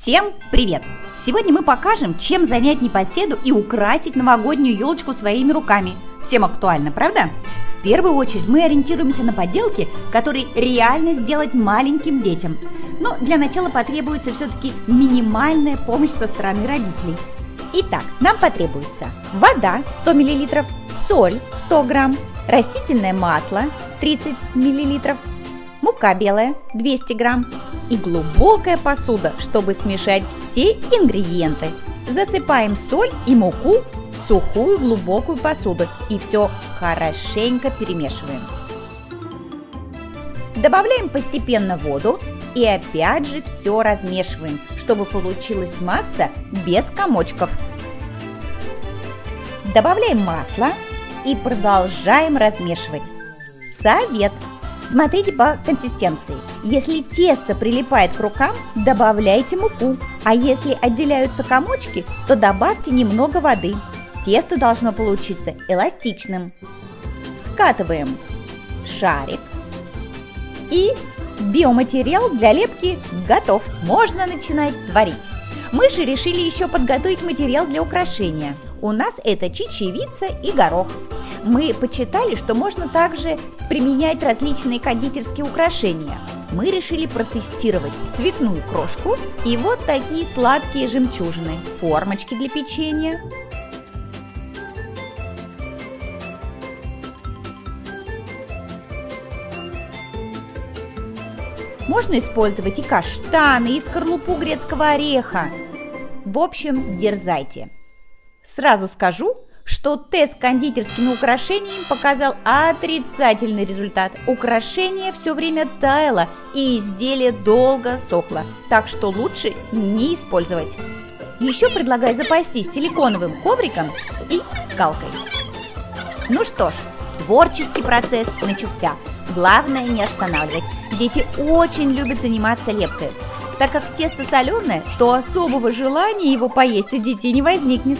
Всем привет! Сегодня мы покажем, чем занять непоседу и украсить новогоднюю елочку своими руками. Всем актуально, правда? В первую очередь мы ориентируемся на поделки, которые реально сделать маленьким детям. Но для начала потребуется все-таки минимальная помощь со стороны родителей. Итак, нам потребуется вода 100 мл, соль 100 грамм, растительное масло 30 мл, мука белая 200 грамм и глубокая посуда, чтобы смешать все ингредиенты. Засыпаем соль и муку в сухую глубокую посуду и все хорошенько перемешиваем. Добавляем постепенно воду и опять же все размешиваем, чтобы получилась масса без комочков. Добавляем масло и продолжаем размешивать. Совет! Смотрите по консистенции. Если тесто прилипает к рукам, добавляйте муку, а если отделяются комочки, то добавьте немного воды. Тесто должно получиться эластичным. Скатываем шарик и биоматериал для лепки готов. Можно начинать творить. Мы же решили еще подготовить материал для украшения. У нас это чечевица и горох. Мы почитали, что можно также применять различные кондитерские украшения. Мы решили протестировать цветную крошку и вот такие сладкие жемчужины, формочки для печенья. Можно использовать и каштаны, и скорлупу грецкого ореха. В общем, дерзайте. Сразу скажу, что тест с кондитерскими украшениями показал отрицательный результат. Украшение все время таяло и изделие долго сохло, так что лучше не использовать. Еще предлагаю запастись силиконовым ковриком и скалкой. Ну что ж, творческий процесс начался. Главное не останавливать. Дети очень любят заниматься лепкой. Так как тесто соленое, то особого желания его поесть у детей не возникнет.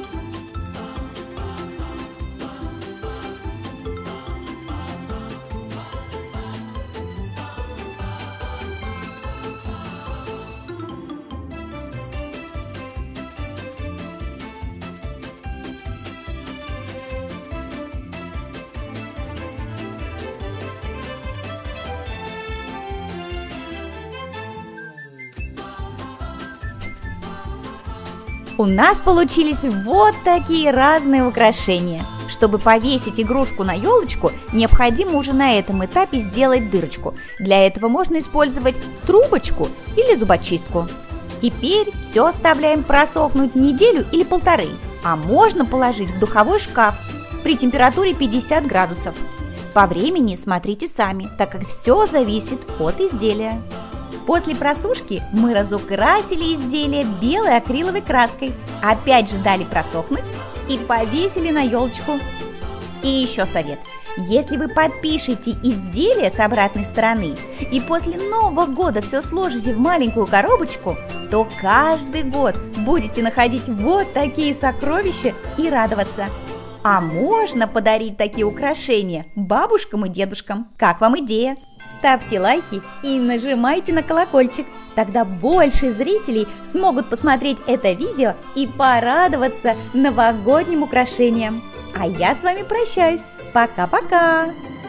У нас получились вот такие разные украшения. Чтобы повесить игрушку на елочку, необходимо уже на этом этапе сделать дырочку. Для этого можно использовать трубочку или зубочистку. Теперь все оставляем просохнуть неделю или полторы, а можно положить в духовой шкаф при температуре 50 градусов. По времени смотрите сами, так как все зависит от изделия. После просушки мы разукрасили изделие белой акриловой краской, опять же дали просохнуть и повесили на елочку. И еще совет. Если вы подпишете изделие с обратной стороны и после Нового года все сложите в маленькую коробочку, то каждый год будете находить вот такие сокровища и радоваться. А можно подарить такие украшения бабушкам и дедушкам. Как вам идея? Ставьте лайки и нажимайте на колокольчик. Тогда больше зрителей смогут посмотреть это видео и порадоваться новогодним украшениям. А я с вами прощаюсь. Пока-пока!